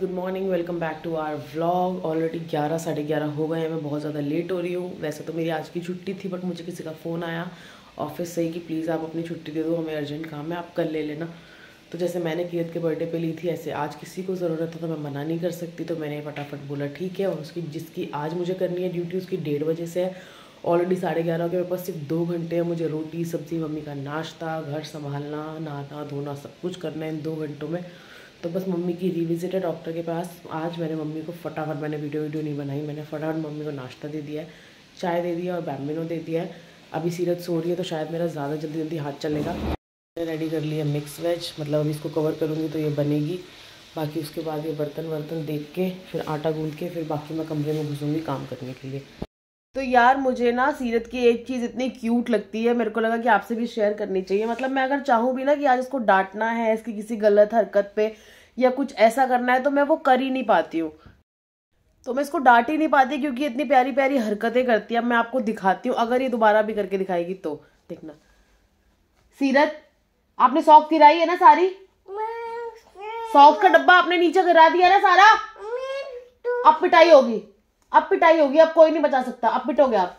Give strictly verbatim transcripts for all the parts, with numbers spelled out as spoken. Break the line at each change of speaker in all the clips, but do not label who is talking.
Good morning, welcome back to our vlog. Already ग्यारह साढ़े ग्यारह हो गए हैं, मैं बहुत ज़्यादा लेट हो रही हूँ। वैसे तो मेरी आज की छुट्टी थी, बट मुझे किसी का फ़ोन आया ऑफिस से ही कि प्लीज़ आप अपनी छुट्टी दे दो, हमें अर्जेंट काम है, आप कल ले लेना। तो जैसे मैंने किरत के बर्थडे पे ली थी, ऐसे आज किसी को ज़रूरत है तो मैं मना नहीं कर सकती। तो मैंने फटाफट बोला ठीक है। और उसकी जिसकी आज मुझे करनी है ड्यूटी, उसकी डेढ़ बजे से है। ऑलरेडी साढ़े ग्यारह के मेरे पास सिर्फ दो घंटे हैं। मुझे रोटी सब्ज़ी, मम्मी का नाश्ता, घर संभालना, नहाना धोना सब कुछ करना है इन दो घंटों में। तो बस मम्मी की रिविजिट है डॉक्टर के पास। आज मैंने मम्मी को फटाफट, मैंने वीडियो वीडियो नहीं बनाई, मैंने फटाफट मम्मी को नाश्ता दे दिया है, चाय दे दिया और बैम्बिनो दे दिया है। अभी सीरत सो रही है तो शायद मेरा ज़्यादा जल्दी जल्दी हाथ चलेगा। मैंने रेडी कर लिया मिक्स वेज, मतलब अभी इसको कवर करूँगी तो ये बनेगी। बाकी उसके बाद ये बर्तन वर्तन देख के फिर आटा गूँध के फिर बाकी मैं कमरे में घुसूँगी काम करने के लिए। तो यार मुझे ना सीरत की एक चीज़ इतनी क्यूट लगती है, मेरे को लगा कि आपसे भी शेयर करनी चाहिए। मतलब मैं अगर चाहूँ भी ना कि आज इसको डांटना है इसकी किसी गलत हरकत पे या कुछ ऐसा करना है, तो मैं वो कर ही नहीं पाती हूँ। तो मैं इसको डांट ही नहीं पाती क्योंकि इतनी प्यारी प्यारी हरकतें करती है। अब मैं आपको दिखाती हूँ, अगर ये दोबारा भी करके दिखाएगी तो देखना। सीरत, आपने सॉक्स गिराई है ना सारी? सॉक्स का डब्बा आपने नीचे गिरा दिया ना सारा? अब पिटाई होगी, अब पिटाई होगी, अब कोई नहीं बचा सकता, अब पिटोगे आप।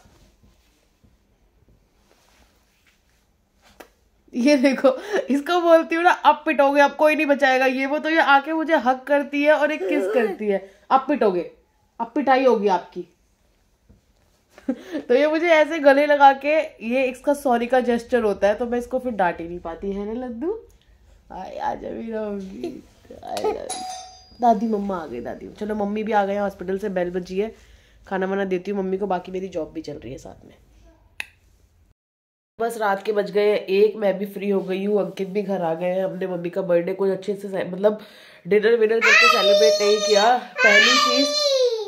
ये देखो, इसको बोलती हूँ ना अब पिटोगे, अब कोई नहीं बचाएगा। ये वो तो ये आके मुझे हक करती है और एक किस करती है, अब पिटोगे, अब पिटाई होगी आपकी। तो ये मुझे ऐसे गले लगा के, ये इसका सॉरी का जेस्चर होता है, तो मैं इसको फिर डांट ही नहीं पाती है ना लड्डू। आज अभी रहूंगी। दादी मम्मा आ गई, दादी। चलो मम्मी भी आ गए हैं हॉस्पिटल से, बेल बजी है, खाना वाना देती हूँ मम्मी को। बाकी मेरी जॉब भी चल रही है साथ में। बस रात के बज गए एक, मैं भी फ्री हो गई हूँ, अंकित भी घर आ गए हैं। हमने मम्मी का बर्थडे कोई अच्छे से मतलब डिनर विनर करके सेलिब्रेट नहीं किया। पहली चीज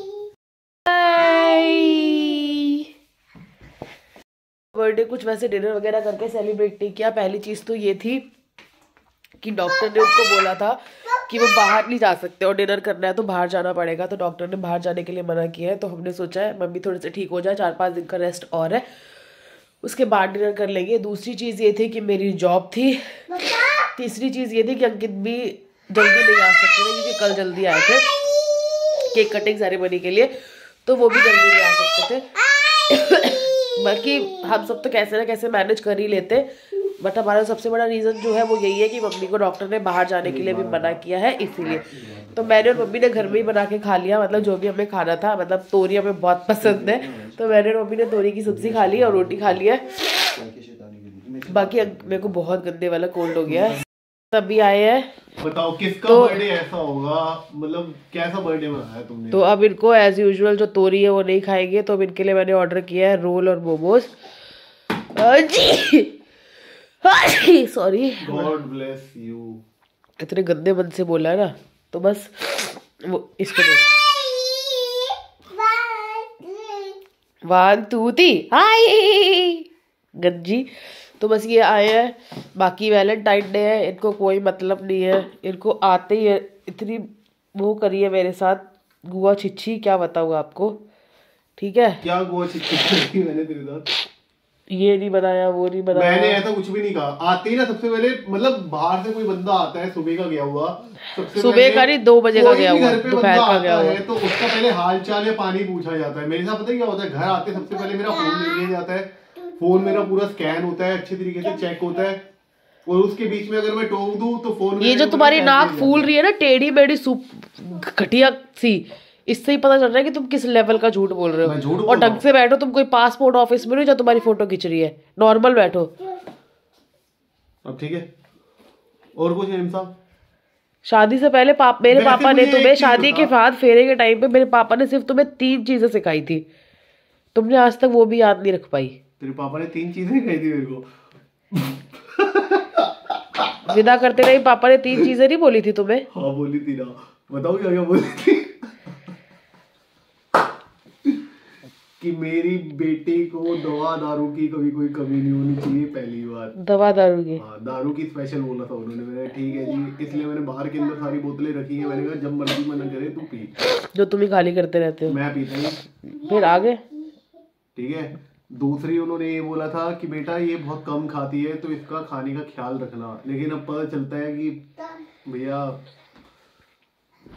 बर्थडे कुछ वैसे डिनर वगैरह करके सेलिब्रेट नहीं किया। पहली चीज तो ये थी कि डॉक्टर ने उनको बोला था कि वो बाहर नहीं जा सकते और डिनर करना है तो बाहर जाना पड़ेगा। तो डॉक्टर ने बाहर जाने के लिए मना किया है। तो हमने सोचा है मम्मी थोड़े से ठीक हो जाए, चार पाँच दिन का रेस्ट और है, उसके बाद डिनर कर लेंगे। दूसरी चीज़ ये थी कि मेरी जॉब थी। तीसरी चीज़ ये थी कि अंकित भी जल्दी नहीं आ सकते थे क्योंकि कल जल्दी आए थे केक कटिंग सेरेमनी के लिए, तो वो भी जल्दी नहीं आ सकते थे। बाकी हम सब तो कैसे ना कैसे मैनेज कर ही लेते, बट हमारा सबसे बड़ा रीज़न जो है वो यही है कि मम्मी को डॉक्टर ने बाहर जाने के लिए भी मना किया है, इसीलिए। तो मैंने और मम्मी ने घर में ही बना के खा लिया, मतलब जो भी हमें खाना था। मतलब तोरी हमें बहुत पसंद है, तो मैंने और मम्मी ने तोरी की सब्जी खा ली और रोटी खा लिया। बाकी मेरे को बहुत गंदे वाला कोल्ड हो गया है। तभी आए हैं।
बताओ किसका
तो,
बर्थडे ऐसा होगा, मतलब कैसा बर्थडे मनाया तुमने?
तो अब इनको एज यूजुअल जो तोरी है वो नहीं खाएंगे, तो अब इनके लिए मैंने ऑर्डर किया है रोल और momos. Sorry,
God bless you.
इतने गंदे मन से बोला है ना, तो बस वो इसको दे। वन टू थ्री हाय गंजी। तो बस ये आए हैं। बाकी वैलेंटाइन डे है, इनको कोई मतलब नहीं है। इनको आते ही इतनी वो करी है मेरे साथ, गुआ छिच्छी क्या बताऊँ आपको। ठीक है,
क्या गुआ छिच्छी करी मैंने तेरे साथ?
ये नहीं बनाया, वो नहीं बनाया।
मैंने ऐसा कुछ भी नहीं कहा। आते ही ना सबसे पहले, मतलब बाहर से कोई बंदा आता है, सुबह का गया हुआ, सबसे
सुबह का नहीं दो बजे का गया हुआ, दोपहर का गया हुआ,
तो उसका पहले हाल चाल या पानी पूछा जाता है। मेरे साथ पता है क्या होता है, घर आते सबसे पहले मेरा फोन ले लिया जाता है। फोन मेरा पूरा स्कैन होता है, अच्छे तरीके से चेक होता है, और उसके बीच में अगर मैं टोक दूं तो फोन।
ये जो तुम्हारी नाक फूल रही है ना टेढ़ी मेढ़ी सूप घटिया सी, इससे ही पता चल रहा है कि तुम किस लेवल का झूठ बोल रहे हो। और ढंग से बैठो, तुम कोई पासपोर्ट ऑफिस में नहीं जो तुम्हारी फोटो खींच रही है, नॉर्मल बैठो।
अब ठीक है, और कुछ है साहब?
शादी से पहले पाप मेरे पापा ने तुम्हें, शादी के बाद फेरे के टाइम पे मेरे पापा ने सिर्फ तुम्हें तीन चीजें सिखाई थी, तुमने आज तक वो भी याद नहीं रख पाई।
तेरे पापा ने तीन चीजें सिखाई थी मेरे को?
विदा करते नहीं पापा ने तीन चीजें नहीं बोली थी तुम्हें?
हाँ बोली थी ना, बताओ क्या क्या बोली थी? कि मेरी बेटी को दवा दारू की कभी कोई कमी नहीं होनी चाहिए, पहली बात।
दवा दारू की?
हाँ, दारू की स्पेशल बोला था उन्होंने। मैंने ठीक है जी, इसलिए मैंने बाहर के अंदर सारी बोतलें रखी है। मैंने कहा जब मर्जी मना करे तू पी,
जो तुम ही खाली करते रहते हो।
मैं पीता नहीं।
फिर आगे
ठीक है। दूसरी उन्होंने ये बोला था कि बेटा ये बहुत कम खाती है तो इसका खाने का ख्याल रखना। लेकिन अब पता चलता है कि भैया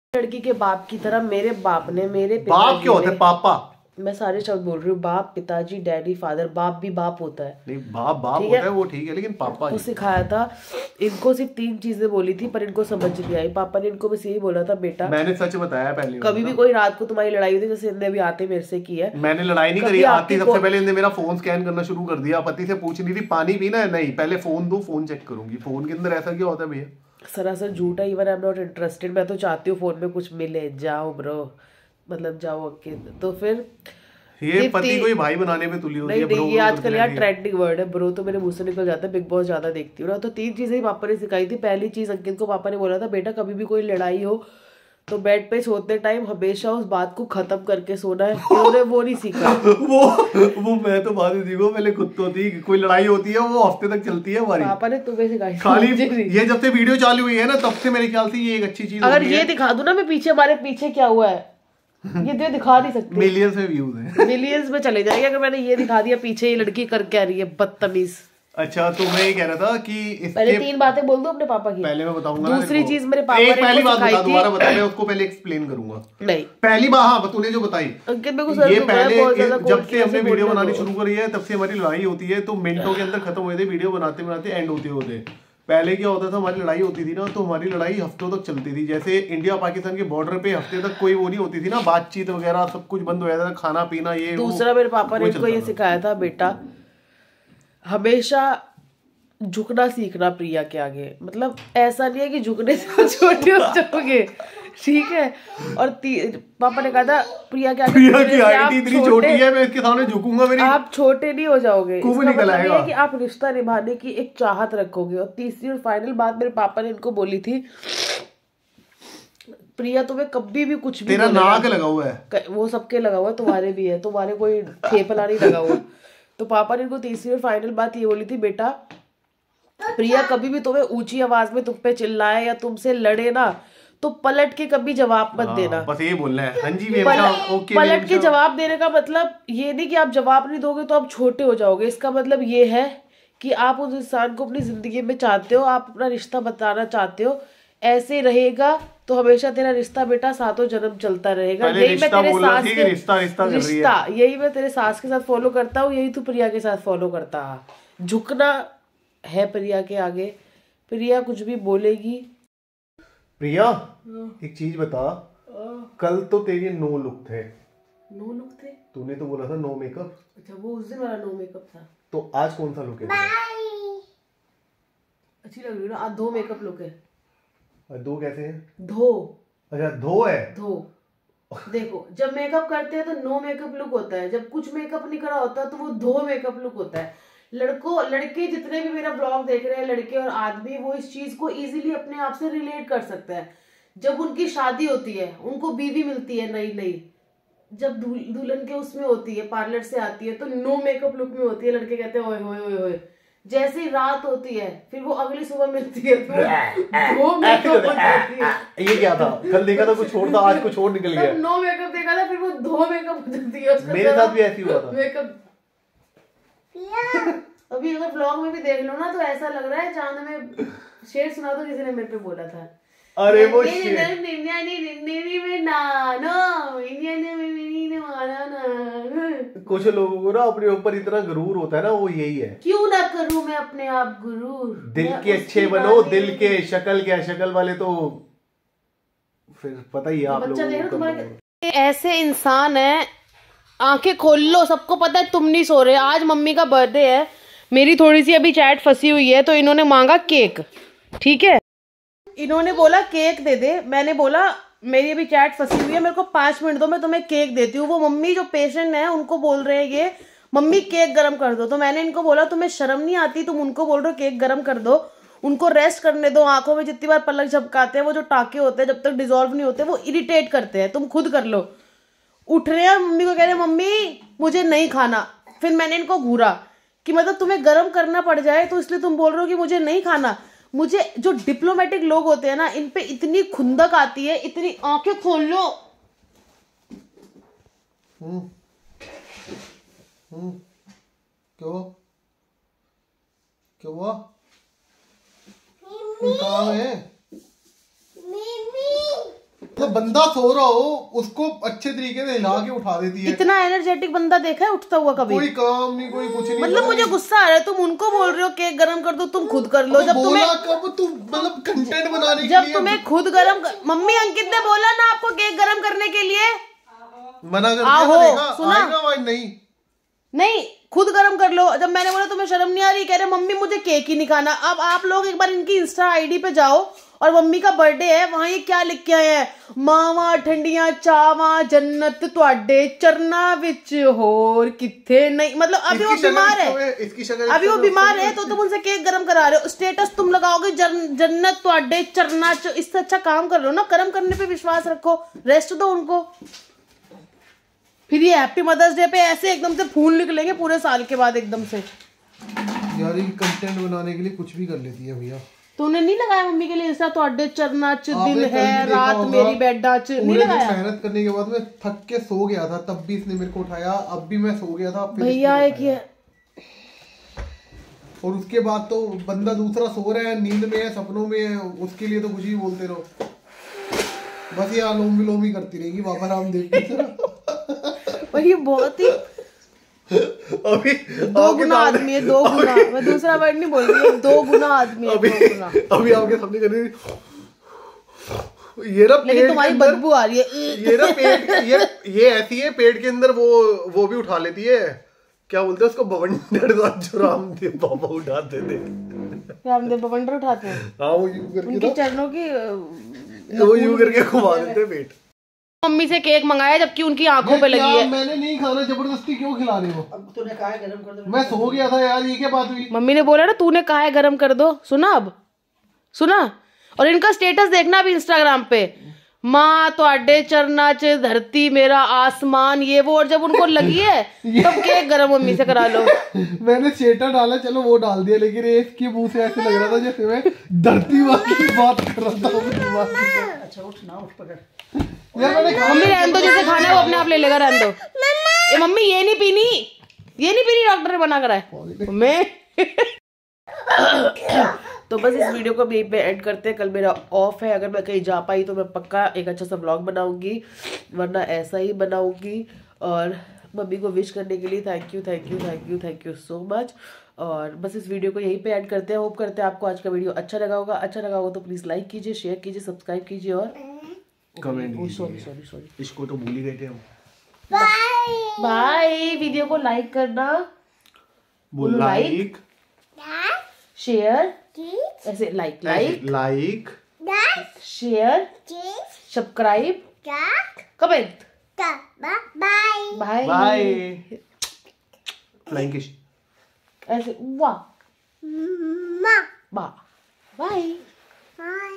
लड़की के बाप की तरह मेरे बाप ने मेरे
बाप क्यों होता है? पापा,
मैं सारे शब्द बोल रही हूँ, बाप, पिताजी, डैडी, फादर। बाप भी बाप होता है।
नहीं, बाप बाप होता है वो ठीक है, लेकिन पापा
को सिखाया था। इनको सिर्फ तीन चीजें बोली थी पर इनको समझ नहीं आई। पापा ने इनको बस यही बोला था, बेटा
मैंने सच बताया पहले,
कभी भी कोई रात को तुम्हारी लड़ाई होती है, जैसे इनने अभी आते मेरे से की है।
मैंने लड़ाई नहीं करी, आती सबसे पहले इनने मेरा फोन स्कैन करना शुरू कर दिया। पति से पूछ रही थी पानी पीना है, नहीं पहले फोन दो, फोन चेक करूंगी। फोन के अंदर ऐसा क्या होता है भैया?
सरासर झूठा। Even I am not interested. मैं तो चाहती हूँ फोन में कुछ मिले, जाओ ब्रो, मतलब जाओ अकेले। तो फिर
ये पति को ही भाई बनाने में तुली होती है ब्रो।
ये आजकल यार ट्रेंडिंग वर्ड है ब्रो, तो मेरे मुंह से निकल जाता है। बिग बॉस ज्यादा देखती हूँ ना, तो तीन चीजें ही पापा ने सिखाई थी। पहली चीज अंकित को पापा ने बोला था, बेटा कभी भी कोई लड़ाई हो तो बेड पे सोते टाइम हमेशा उस बात को खत्म करके सोना है। इन्होंने वो नहीं सीखा।
वो वो मैं तो बात सीखो, पहले खुद तो थी, कोई लड़ाई होती है वो हफ्ते तक चलती है हमारी।
पापा ने तुम्हें सिखाई
खाली ये जब से वीडियो चालू हुई है ना, तब से मेरे ख्याल से ये एक अच्छी चीज।
अगर ये दिखा दूं ना मैं पीछे, हमारे पीछे क्या हुआ है, ये तो दिखा नहीं सकती।
मिलियंस में व्यूज हैं,
मिलियंस में चले जाएंगे अगर मैंने ये दिखा दिया पीछे ये लड़की कर क्या रही है, बदतमीज।
अच्छा, तो मैं ये कह रहा था कि इसके
पहले तीन बातें बोल दो अपने पापा की।
पहले मैं बताऊंगा।
दूसरी चीज मेरे पापा
ने पहली बात बता, दोबारा बता, मैं उसको पहले एक्सप्लेन करूंगा।
नहीं,
पहली बात हाँ तूने जो बताई, ये पहले जब से हमने वीडियो बनानी शुरू करी है तब से हमारी लड़ाई होती है, तो मिनटों के अंदर खत्म हुए थे वीडियो बनाते बनाते, एंड होते होते। पहले क्या होता था, हमारी लड़ाई होती थी ना, तो हमारी लड़ाई हफ्तों तक चलती थी। जैसे इंडिया पाकिस्तान के बॉर्डर पे हफ्ते तक कोई वो नहीं होती थी ना, बातचीत वगैरह सब कुछ बंद हो जाता था, खाना पीना ये।
दूसरा मेरे पापा ने इनको ये सिखाया था, बेटा हमेशा झुकना सीखना प्रिया के आगे। मतलब ऐसा नहीं है कि झुकने से छोटे हो जाओगे, ठीक है। और पापा ने कहा था प्रिया के आगे,
प्रिया की हाइट इतनी छोटी है, मैं इसके सामने झुकूंगा मेरी, आप
छोटे नहीं हो जाओगे। इसका मतलब
ये
है कि आप रिश्ता निभाने की एक चाहत रखोगे। और तीसरी और फाइनल बात मेरे पापा ने इनको बोली थी, प्रिया तुम्हें कभी भी कुछ भी,
तेरा नाक लगा हुआ है,
वो सबके लगा हुआ है, तुम्हारे भी है, तुम्हारे कोई थेपला नहीं लगा हुआ। तो पापा ने इनको तीसरी और फाइनल बात ये बोली थी, बेटा प्रिया कभी भी तुम्हें ऊंची आवाज में तुम पे चिल्लाए या तुमसे लड़े ना, तो पलट के कभी जवाब मत देना।
बस ये बोलना है। हाँ जी,
पलट, ओके, पलट के जवाब देने का मतलब ये नहीं कि आप जवाब नहीं दोगे तो आप छोटे हो जाओगे। इसका मतलब ये है कि आप उस इंसान को अपनी जिंदगी में चाहते हो, आप अपना रिश्ता बताना चाहते हो, ऐसे रहेगा तो हमेशा तेरा रिश्ता बेटा सातों जन्म चलता रहेगा। यही मैं तेरे सास के
रिश्ता रिश्ता
रिश्ता यही मैं तेरे सास के साथ फॉलो करता हूँ, यही तू प्रिया के साथ फॉलो करता है। झुकना है प्रिया के आगे, प्रिया कुछ भी बोलेगी।
प्रिया एक चीज बता, कल तो तेरे नो लुक थे।
नो लुक थे?
तूने तो बोला था नो मेकअप।
अच्छा, वो उस दिन वाला नो मेकअप था।
तो आज कौन सा लुक है?
अच्छी लग रही है ना आज? दो मेकअप लुक है।
दो कैसे है?
धो।
अच्छा, धो है।
धो। देखो, जब मेकअप करते हैं तो नो मेकअप लुक होता है, जब कुछ मेकअप नहीं करा होता तो वो धो मेकअप लुक होता है। लड़कों लड़के जितने भी मेरा ब्लॉग देख रहे हैं, लड़के और आदमी, वो इस चीज को इजीली अपने आप से रिलेट कर सकते हैं। जब उनकी शादी होती है, उनको बीवी मिलती है नई नई, जब दुल्हन के उसमें होती है, पार्लर से आती है, तो नो मेकअप लुक में होती है। लड़के कहते हैं ओए होए ओए होए। जैसे ही रात होती है, फिर वो अगली सुबह मिलती है तो वो मेकअप हो जाती है।
ये क्या था? कल देखा था कुछ और था, आज कुछ और निकल गया।
नो मेकअप देखा था, फिर वो धो मेकअप हो जाती है।
मेरे साथ भी ऐसी हुआ था।
मेकअप अभी अगर ब्लॉग में भी देख लो ना, तो ऐसा लग रहा है चांद में शेर सुना तो किसी ने मेरे पे बोला था।
अरे वो कुछ लोगों को ना अपने ऊपर इतना गुरूर होता है ना, वो यही है।
क्यों ना करूं मैं अपने आप गुरूर?
दिल के अच्छे बनो, दिल के, शक्ल क्या शक्ल वाले तो फिर पता ही है आप लोगों को।
ऐसे इंसान है, आंखें खोल लो, सबको पता है तुम नहीं सो रहे। आज मम्मी का बर्थडे है, मेरी थोड़ी सी अभी चैट फंसी हुई है, तो इन्होंने मांगा केक, ठीक है। इन्होंने बोला केक दे दे, मैंने बोला मेरी अभी चैट फंसी हुई है, मेरे को पांच मिनट दो, मैं तुम्हें केक देती हूँ। वो मम्मी जो पेशेंट है उनको बोल रहे हैं ये मम्मी केक गरम कर दो, तो मैंने इनको बोला तुम्हें शर्म नहीं आती, तुम उनको बोल रहे हो केक गरम कर दो, उनको रेस्ट करने दो। आंखों में जितनी बार पलक झपकाते हैं, वो जो टाके होते हैं जब तक डिजोल्व नहीं होते वो इरिटेट करते हैं, तुम खुद कर लो। उठ रहे हैं, मम्मी को कह रहे मम्मी मुझे नहीं खाना। फिर मैंने इनको घूरा कि मतलब तुम्हें गरम करना पड़ जाए तो इसलिए तुम बोल रहे हो कि मुझे नहीं खाना। मुझे जो डिप्लोमेटिक लोग होते हैं ना, इन पे इतनी खुंदक आती है, इतनी आंखें खोल लो।
हम्म हम्म क्यों क्यों हुआ? कहाँ है? तो बंदे बंदा सो रहा हो उसको अच्छे तरीके से हिला के उठा देती है।
इतना एनर्जेटिक बंदा देखा है उठता हुआ कभी?
कोई काम नहीं, कोई कुछ नहीं।
मतलब मुझे गुस्सा आ रहा है, तुम उनको बोल रहे हो केक गरम कर दो, तुम खुद कर लो। जब तुम्हें
कब तुम मतलब कंटेंट बनाने के
जब
लिए
तुम्हें खुद गरम कर... मम्मी अंकित ने बोला ना आपको केक गरम करने के लिए,
मना कर दिया। सुना नहीं
नहीं खुद गरम कर लो। जब मैंने बोला तुम्हें शर्म नहीं आ रही, कह रहे मम्मी मुझे केक ही नहीं खाना। अब आप लोग एक बार इनकी इंस्टा आईडी पे जाओ और मम्मी का बर्थडे है, वहां ये क्या लिख के आए हैं, मावा ठंडियां चावा जन्नत तुहाडे चरना विच होर किथे नहीं। मतलब अभी वो बीमार है, अभी वो बीमार है तो तुम उनसे केक गरम करा रहे हो। स्टेटस तुम लगाओगे जन्नत तुहाडे चरना च, इससे अच्छा काम कर लो ना, गरम करने पे विश्वास रखो, रेस्ट दो उनको। फिर ये हैप्पी मदर्स डे पे ऐसे एकदम से फूल निकलेंगे पूरे साल के बाद एकदम से।
यार ये कंटेंट बनाने के लिए कुछ भी कर लेती है भैया।
तूने नहीं लगाया मम्मी के लिए इंस्टा तुहाडे चरना च दिन है रात मेरी बेडा च नहीं लगाया?
मेहनत करने के बाद मैं थक के सो गया था, तब भी इसने मेरे को उठाया, अब भी मैं सो गया था
भैया एक ये।
और उसके बाद तो बंदा दूसरा सो रहा है, नींद में है, सपनों में है, उसके लिए तो कुछ ही बोलते रहो। बस ये अनुलोम विलोम ही करती रहेगी बाबा रामदेव की तरह।
ये बहुत ही
अभी
दो गुना आदमी है, दो गुना। मैं दूसरा वर्ड नहीं बोल रही, दो गुना आदमी है।
अभी
दो गुना।
अभी आपके सामने कर रही ये ना
लेकिन तुम्हारी बदबू आ रही है।
ये ना पेट ये ये ऐसी है, पेट के अंदर वो वो भी उठा लेती है, क्या बोलते हैं उसको, बवंडर जो रामदेव बाबा उठाते थे।
रामदेव बवंडर उठाते हैं?
हाँ वो यूं करके,
उनके चरणों की
वो यूं करके घुमा देते पेट।
मम्मी से केक मंगाया जबकि उनकी आंखों पे लगी है।
मैंने नहीं खाना, जबरदस्ती क्यों खिला रही हो? अब तूने कहा है गरम कर दो। मैं सो गया था यार, ये क्या बात हुई?
मम्मी ने बोला ना तूने कहा है गरम कर दो। सुना अब सुना? और इनका स्टेटस देखना अभी इंस्टाग्राम पे, माँ तुहाडे चरना च धरती मेरा आसमान, ये वो। और जब उनको लगी है तब केक गरम मम्मी से करा लो।
मैंने स्टेटस डाला, चलो वो डाल दिया, लेकिन इसके मुंह से ऐसे लग रहा था जैसे मैं धरती वाली बात कर रहा था। अच्छा उठ ना, उठ पकड़।
मम्मी रहने दो, जिसे खाना है वो अपने आप ले लेगा, रहने दो। ये मम्मी ये नहीं पीनी, ये नहीं पीनी, डॉक्टर ने मना करा है मम्मी। तो बस इस वीडियो को यहीं पे एंड करते हैं। कल मेरा ऑफ है, अगर मैं कहीं जा पाई तो मैं पक्का एक अच्छा सा व्लॉग बनाऊंगी, वरना ऐसा ही बनाऊंगी। और मम्मी को विश करने के लिए thank you thank you thank you thank you so much. और बस इस वीडियो को यहीं पे ऐड करते हैं। होप करते हैं आपको आज का वीडियो अच्छा लगा होगा। अच्छा लगा होगा तो प्लीज़ लाइक कीजिए, शेयर कीजिए, सब्सक्राइब कीजिए और
कमेंट कीजिए।
सॉरी सॉरी सॉरी
इसको तो भूल ही गए थे हम।
Bye bye. वीडियो को लाइक करना,
बोलो लाइक
शेयर, ऐसे like like
like
share subscribe comment. Bye bye
bye. Flying kiss
ऐसे वाह बाय बाय।